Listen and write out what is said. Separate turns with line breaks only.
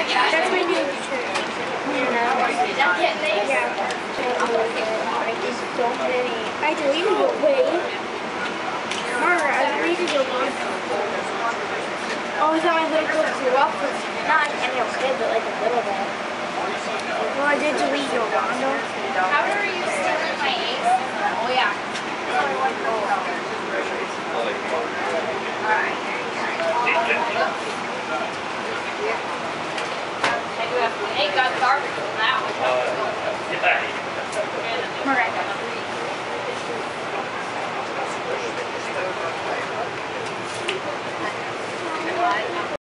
That's my new shirt. You know? Yeah. I did so many. I deleted your way. Mara, I deleted your one. Oh, is that my little girl grew up with? Not like any old kid, but like a little bit. Well, I did delete your Rondo.
How are you stealing my ace? Oh, yeah. Alright. I do have to. Ain't got garbage on that one.